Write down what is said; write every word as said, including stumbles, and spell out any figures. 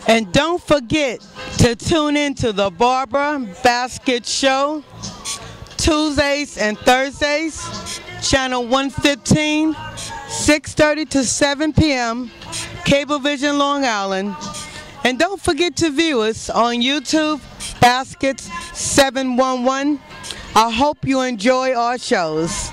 And don't forget to tune in to the Barbara Basket Show, Tuesdays and Thursdays, channel one fifteen, six thirty to seven p m, Cablevision Long Island. And don't forget to view us on YouTube, Baskets seven one one. I hope you enjoy our shows.